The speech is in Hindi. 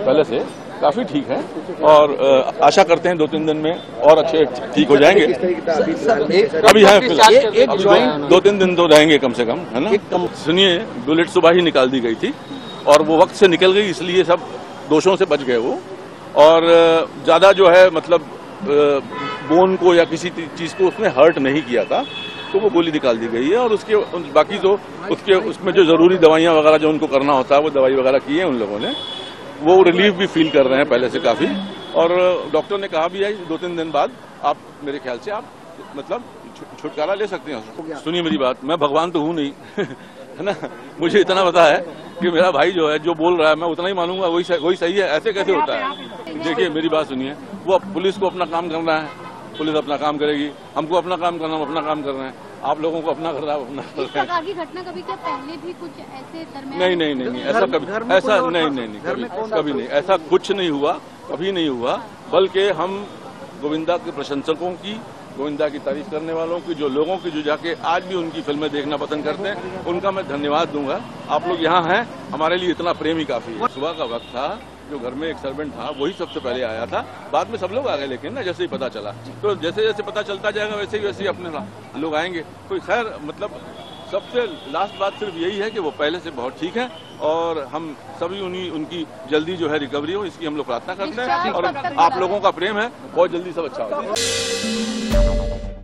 पहले से काफी ठीक है और आशा करते हैं 2-3 दिन में और अच्छे ठीक हो जाएंगे। अभी है फिलहाल 2-3 दिन तो रहेंगे कम से कम, है ना। सुनिए, बुलेट सुबह ही निकाल दी गई थी और वो वक्त से निकल गई, इसलिए सब दोषों से बच गए वो। और ज्यादा जो है मतलब बोन को या किसी चीज को उसने हर्ट नहीं किया था, तो वो गोली निकाल दी गई है। और उसके बाकी तो उसमें जो जरूरी दवाइयां वगैरह जो उनको करना होता है वो दवाई वगैरह की है उन लोगों ने। वो रिलीफ भी फील कर रहे हैं पहले से काफी। और डॉक्टर ने कहा भी है 2-3 दिन बाद आप मेरे ख्याल से आप मतलब छुटकारा ले सकते हैं। सुनिए मेरी बात, मैं भगवान तो हूं नहीं है ना। मुझे इतना पता है कि मेरा भाई जो है जो बोल रहा है मैं उतना ही मानूंगा, वही सही है। ऐसे कैसे होता है? देखिए मेरी बात सुनिए, वो पुलिस को अपना काम करना है, पुलिस अपना काम करेगी, हमको अपना काम करना, हम अपना काम कर रहे हैं, आप लोगों को अपना कर रहा है, अपना कर रहे हैं। इस प्रकार की घटना कभी क्या पहले भी कुछ ऐसे नहीं, ऐसा कभी ऐसा नहीं, कभी नहीं, ऐसा कुछ नहीं हुआ, कभी नहीं हुआ। बल्कि हम गोविंदा के प्रशंसकों की, गोविंदा की तारीफ करने वालों की, जो लोगों की जो जाके आज भी उनकी फिल्में देखना पसंद करते हैं, उनका मैं धन्यवाद दूंगा। आप लोग यहाँ हैं, हमारे लिए इतना प्रेम ही काफी है। सुबह का वक्त था, जो घर में एक सर्वेंट था वही सबसे पहले आया था, बाद में सब लोग आ गए, लेकिन ना जैसे ही पता चला, तो जैसे जैसे पता चलता जाएगा वैसे ही अपने लोग आएंगे। कोई खैर मतलब सबसे लास्ट बात सिर्फ यही है कि वो पहले से बहुत ठीक है और हम सभी उनकी जल्दी जो है रिकवरी हो, इसकी हम लोग प्रार्थना करते हैं। और आप लोगों का प्रेम है, बहुत जल्दी सब अच्छा हो जाए।